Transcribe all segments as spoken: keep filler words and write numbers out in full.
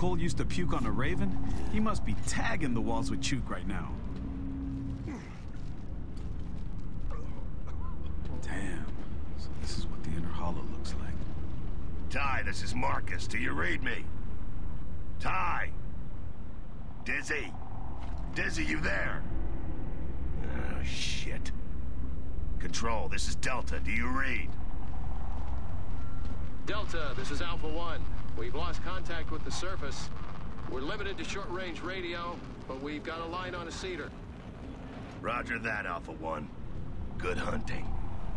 Cole used to puke on a Raven, he must be tagging the walls with Chuk right now. Damn. So this is what the inner hollow looks like. Ty, this is Marcus. Do you read me? Ty! Dizzy? Dizzy, you there? Oh, shit. Control, this is Delta. Do you read? Delta, this is Alpha One. We've lost contact with the surface. We're limited to short-range radio, but we've got a line on a cedar. Roger that, Alpha One. Good hunting.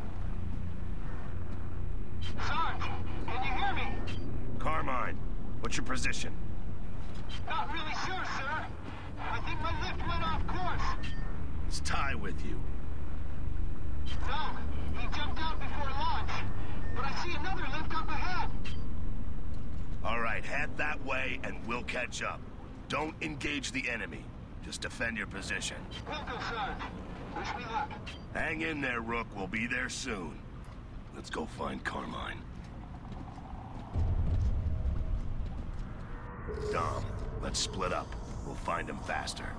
Sarge, can you hear me? Carmine, what's your position? Not really sure, sir. I think my lift went off course. Is Ty with you? No, he jumped out before launch. But I see another lift up ahead. All right, head that way and we'll catch up. Don't engage the enemy. Just defend your position. Will do, Sarge. Wish me luck. Hang in there, Rook. We'll be there soon. Let's go find Carmine. Dom, let's split up. We'll find him faster.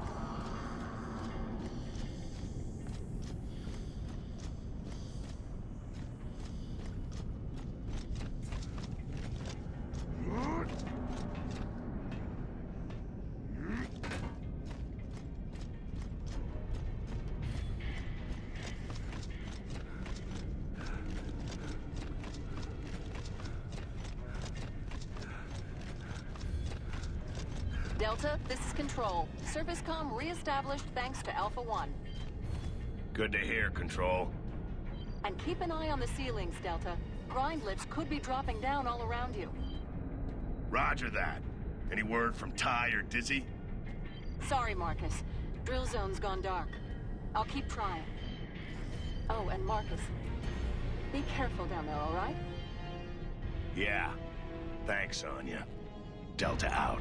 Delta, this is Control. Surface comm re-established thanks to Alpha One. Good to hear, Control. And keep an eye on the ceilings, Delta. Grind lifts could be dropping down all around you. Roger that. Any word from Ty or Dizzy? Sorry, Marcus. Drill zone's gone dark. I'll keep trying. Oh, and Marcus, be careful down there, all right? Yeah. Thanks, Anya. Delta out.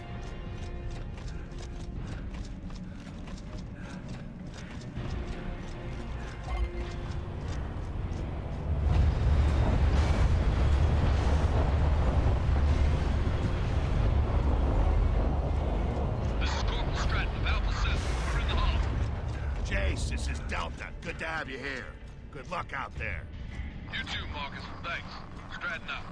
Good to have you here. Good luck out there. You too, Marcus. Thanks. Stratton out.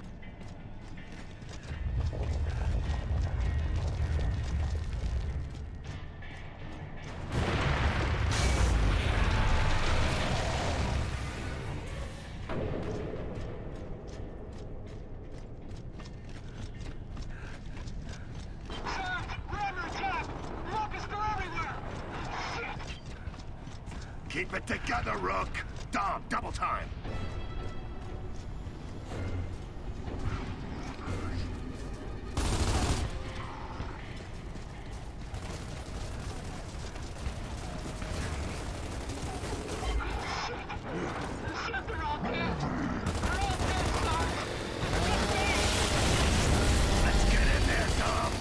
Keep it together, Rook! Dom, double time! Let's get in there, Dom!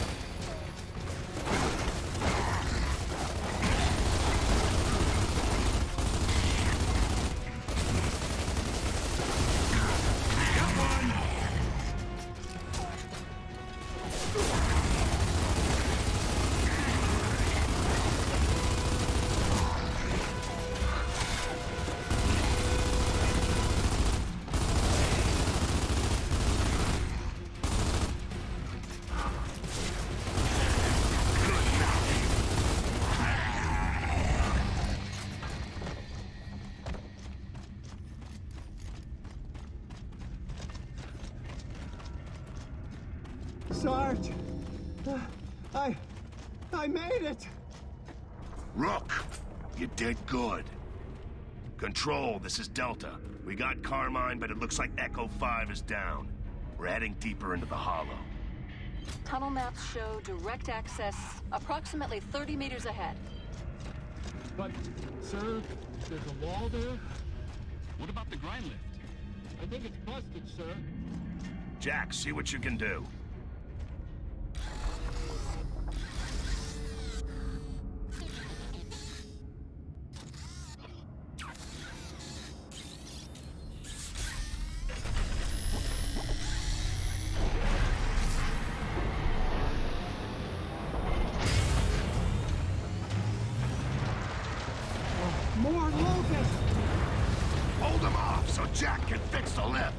Sarge! Uh, I... I made it! Rook, you did good. Control, this is Delta. We got Carmine, but it looks like Echo five is down. We're heading deeper into the hollow. Tunnel maps show direct access approximately thirty meters ahead. But, sir, there's a wall there? What about the grind lift? I think it's busted, sir. Jack, see what you can do. left.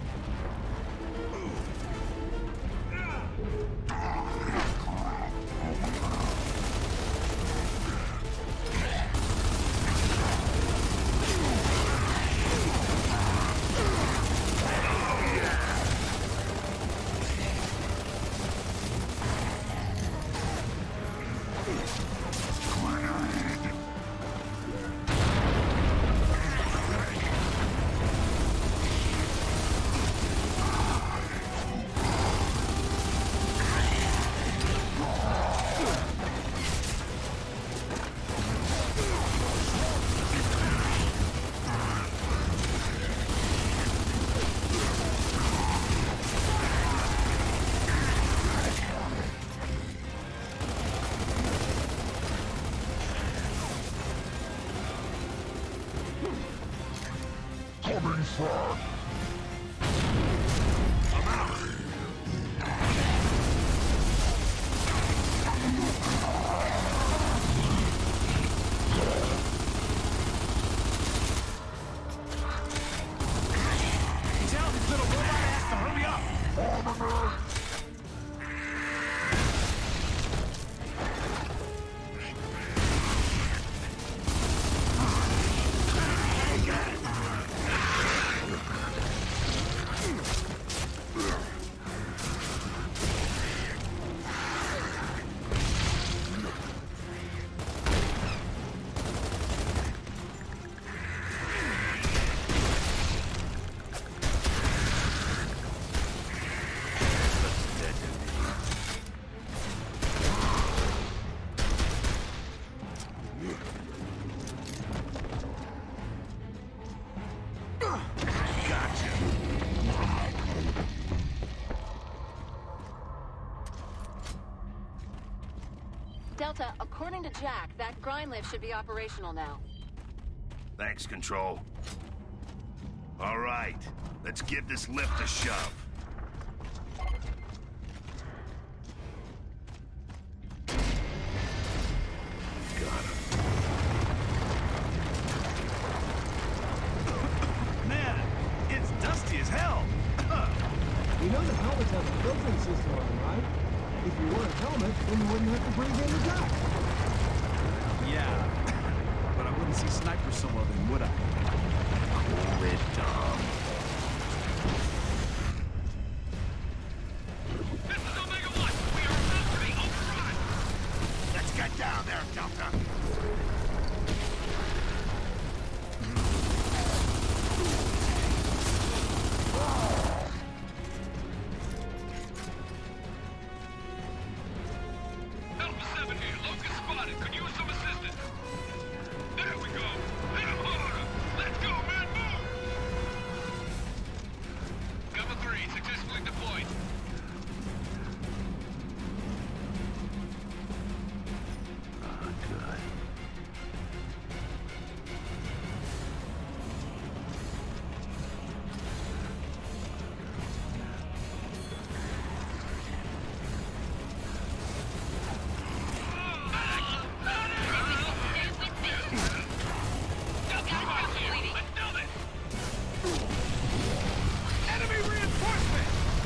Coming front. Tell this little robot ass to hurry up! Delta, according to Jack, that grind lift should be operational now. Thanks, Control. All right, let's give this lift a shove. Got him. Man, it's dusty as hell. You know the helmets have a filtering system on them, right? If you wore a helmet, then you wouldn't have to breathe in the gas. Yeah, but I wouldn't see snipers so well then, would I? Cool it, Tom. This is Omega One. We are about to be overrun. Let's get down there, Delta. Alpha seven here. Locust spotted. Could use some assistance. There we go. Hit him harder. Let's go, man. Move. Gamma three successfully deployed. Oh, good. Enemy reinforcement!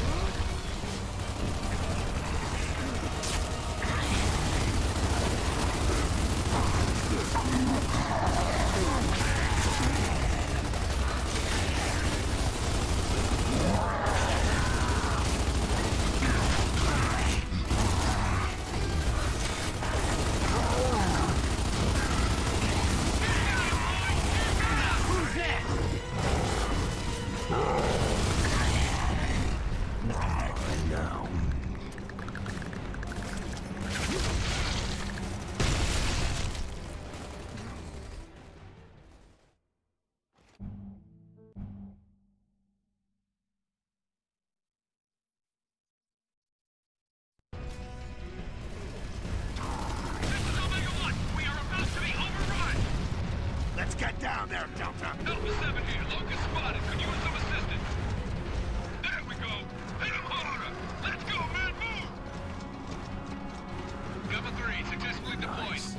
Let's get down there, Delta. Alpha seven here. Locust spotted. Could use some assistance. There we go. Hit him harder. Let's go, man. Move. Gamma three successfully deployed. Nice.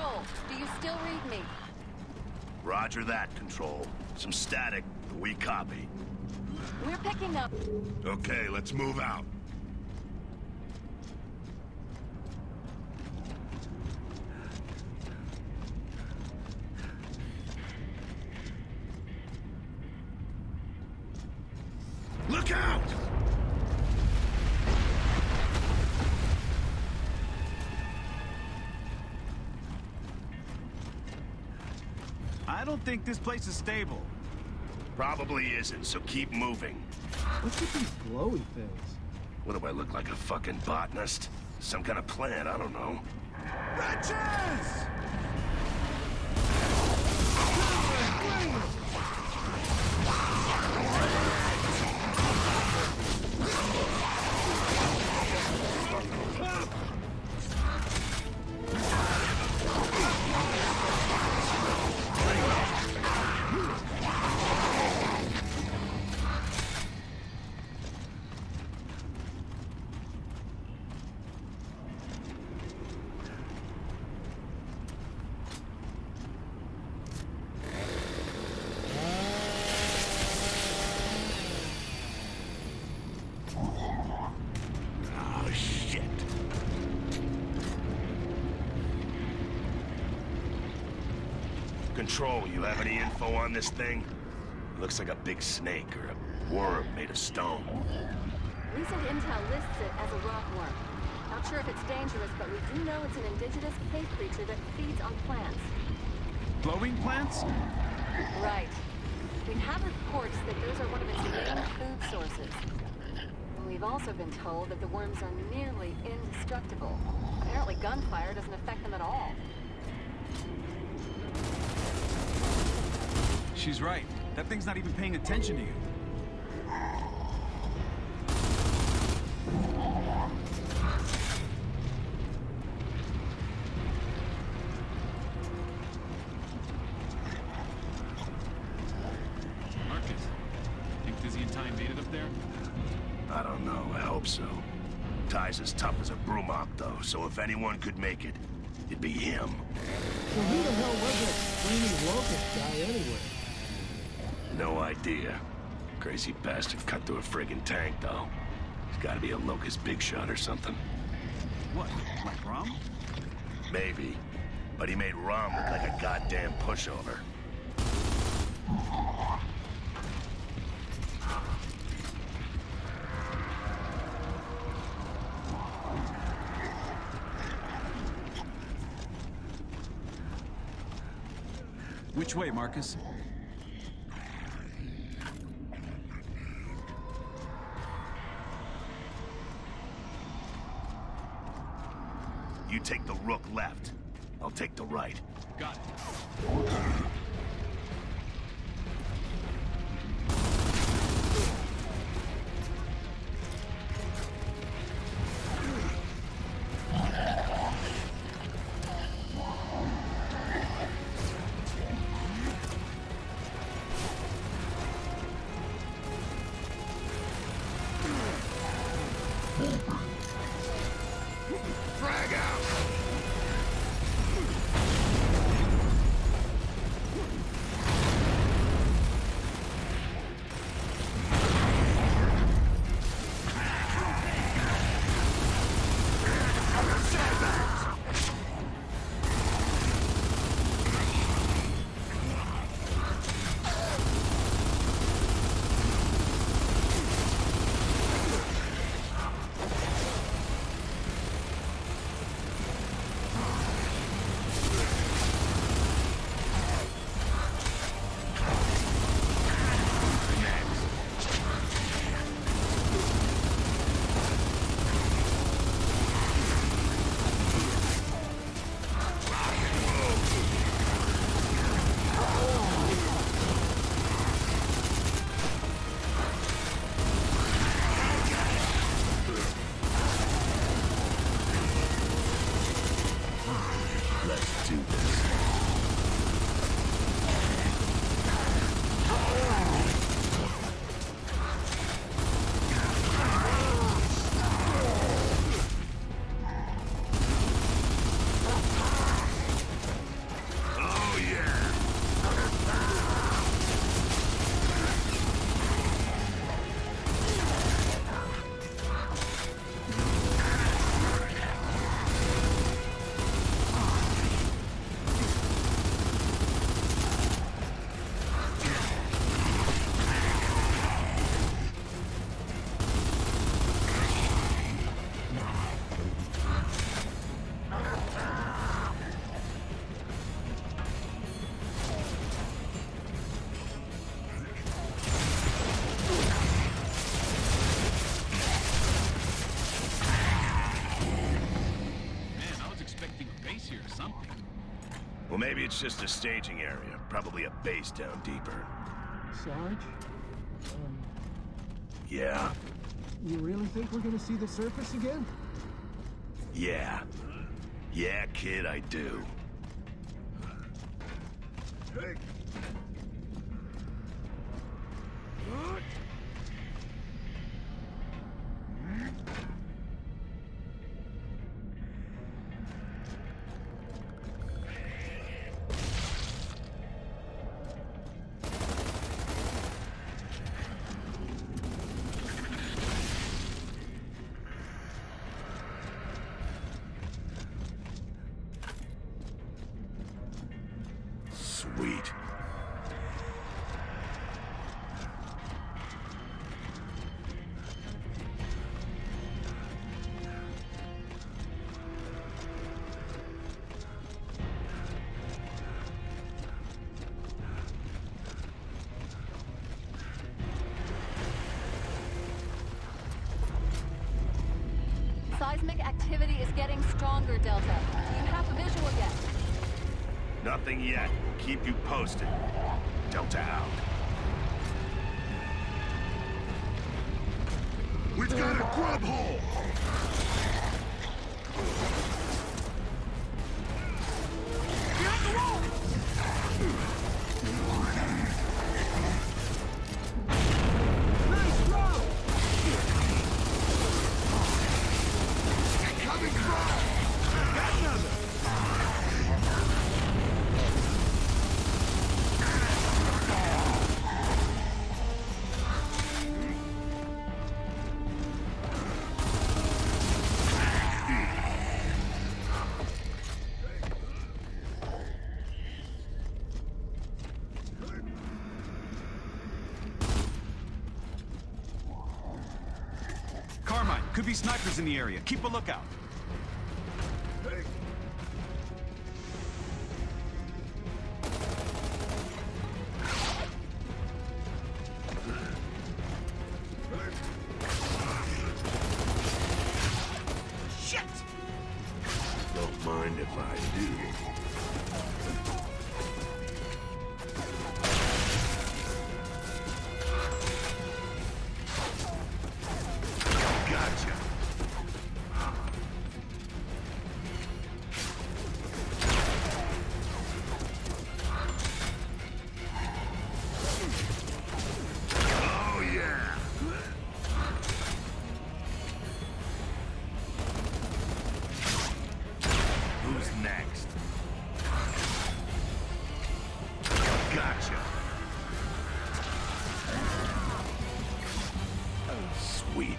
Control, do you still read me? Roger that, Control. Some static, but we copy. We're picking up... Okay, let's move out. Look out! I don't think this place is stable. Probably isn't, so keep moving. What's with these glowy things? What do I look like, a fucking botanist? Some kind of plant, I don't know. Wretches! Control, you have any info on this thing? It looks like a big snake or a worm made of stone. Recent intel lists it as a rockworm. Not sure if it's dangerous, but we do know it's an indigenous cave creature that feeds on plants. Glowing plants? Right. We have reports that those are one of its main food sources. And we've also been told that the worms are nearly indestructible. Apparently gunfire doesn't affect them at all. She's right. That thing's not even paying attention to you. Marcus, think Dizzy and Ty made it up there? I don't know, I hope so. Ty's as tough as a Brumok, though, so if anyone could make it, it'd be him. So who the hell was that screaming locust guy anyway? No idea. Crazy bastard cut through a friggin' tank, though. He's gotta be a locust big shot or something. What, like Rom? Maybe. But he made Rom look like a goddamn pushover. Which way, Marcus? You take the Rook left. I'll take the right. Got it. Frag out! Well, maybe it's just a staging area. Probably a base down deeper. Sarge? Um, Yeah? you really think we're gonna see the surface again? Yeah. Yeah, kid, I do. Hey. Sweet. Seismic activity is getting stronger, Delta. Do you have a visual yet? Nothing yet. Keep you posted. Delta out. We've got a grub hole! Behind the wall! Nice throw! Coming through! Got another! Carmine, could be snipers in the area. Keep a lookout. Shit! Don't mind if I do. Gotcha. Oh, yeah. Who's next? Gotcha. Sweet.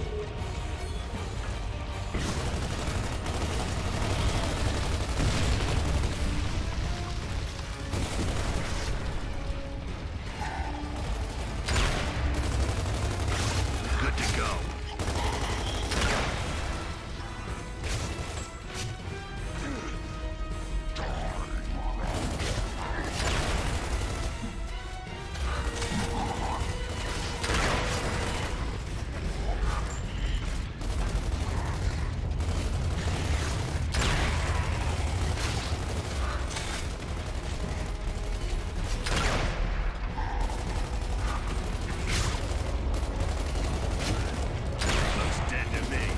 Good to go. Looks dead to me.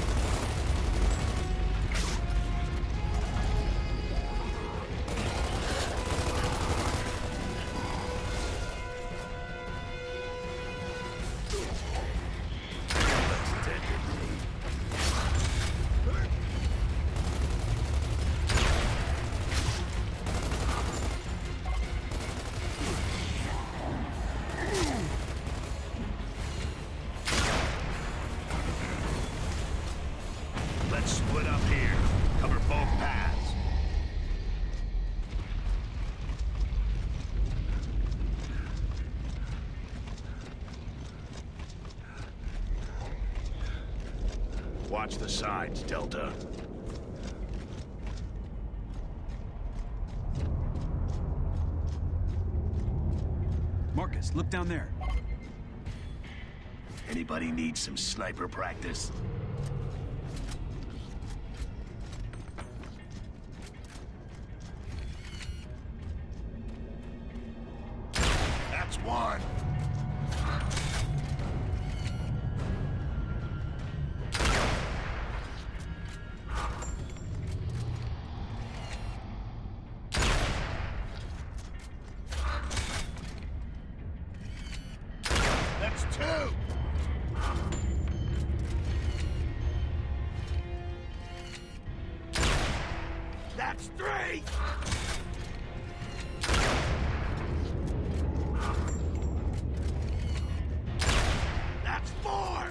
Looks dead to me. Let's split up here. Cover both paths. Watch the sides, Delta. Marcus, look down there. Anybody need some sniper practice? one. That's two. That's three. That's four.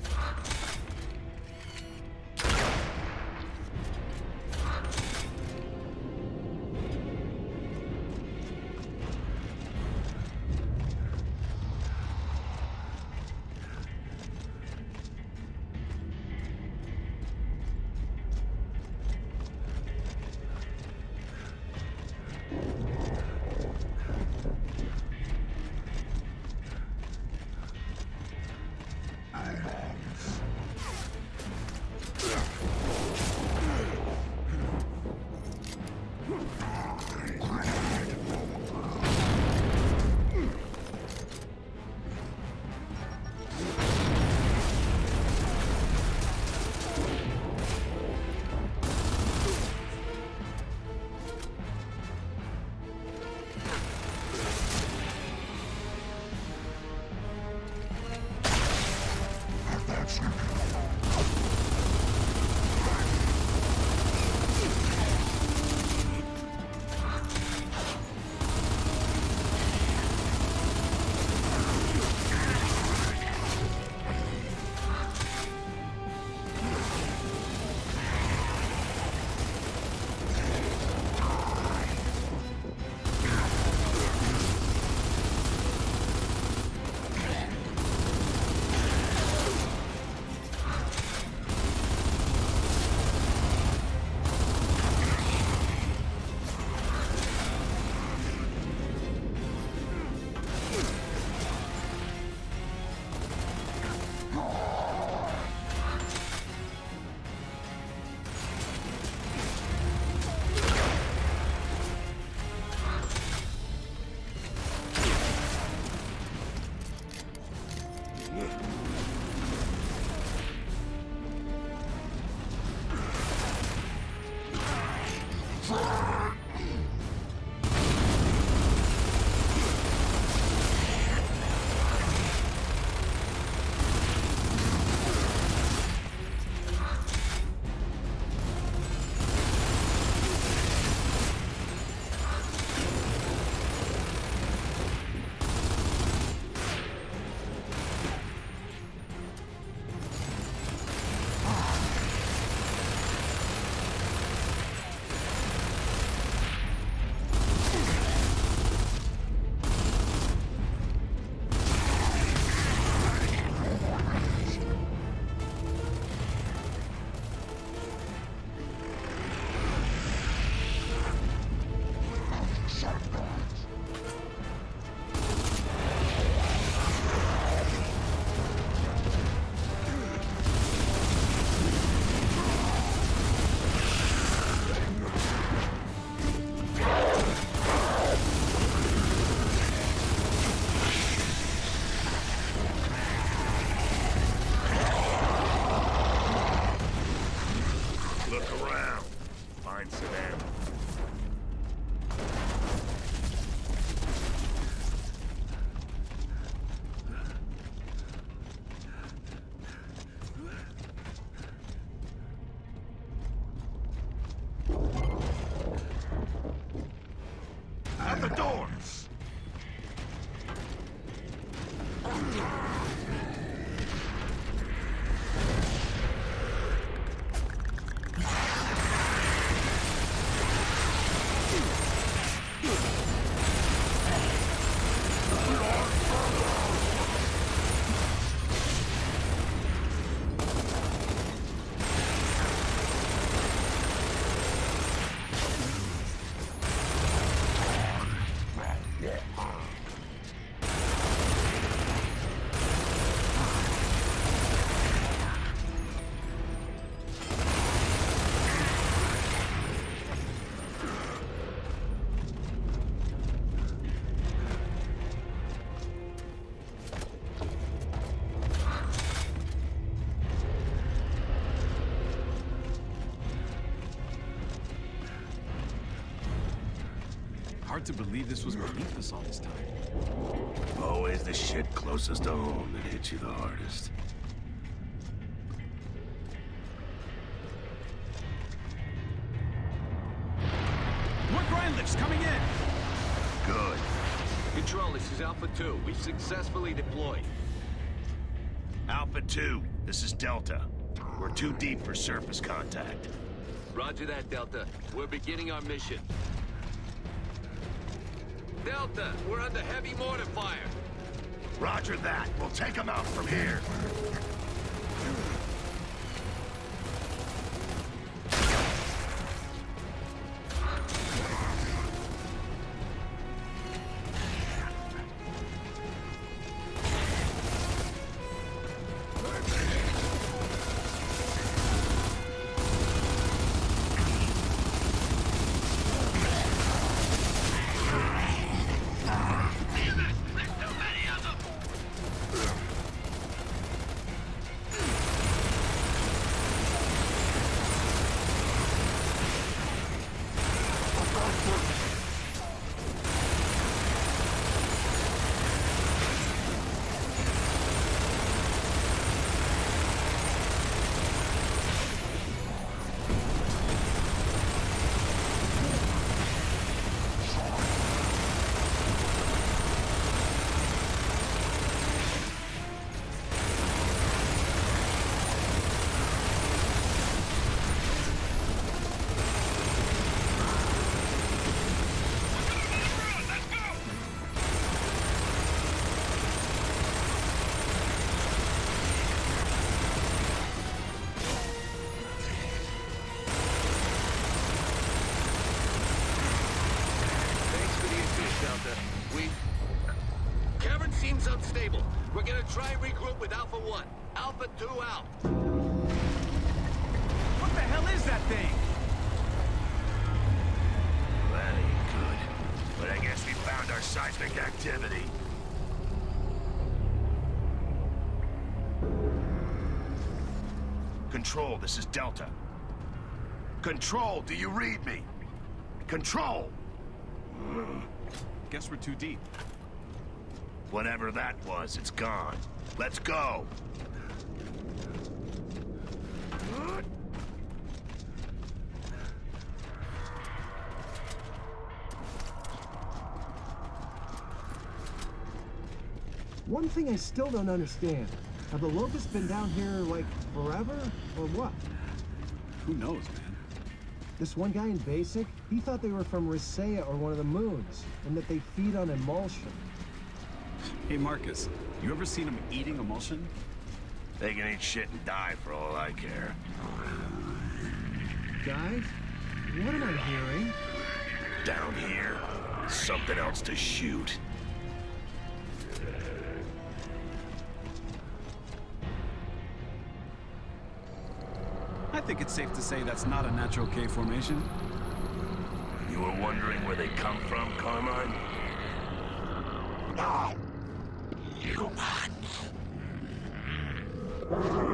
At the doors! Hard to believe this was beneath us all this time. Always the shit closest to home that hits you the hardest. More grind lifts coming in! Good. Control, this is Alpha two. We've successfully deployed. Alpha two, this is Delta. We're too deep for surface contact. Roger that, Delta. We're beginning our mission. Delta, we're under heavy mortar fire. Roger that. We'll take them out from here. Unstable. We're gonna try and regroup with Alpha one. Alpha two out. What the hell is that thing? That ain't good. But I guess we found our seismic activity. Control, this is Delta. Control, do you read me? Control! Guess we're too deep. Whatever that was, it's gone. Let's go! One thing I still don't understand. Have the Locusts been down here, like, forever? Or what? Who knows, man? This one guy in Basic, he thought they were from Ricea or one of the moons, and that they feed on emulsion. Hey, Marcus, you ever seen them eating emulsion? They can eat shit and die for all I care. Guys, what am I hearing? Down here, something else to shoot. I think it's safe to say that's not a natural K formation. You were wondering where they come from, Carmine? No! Humans!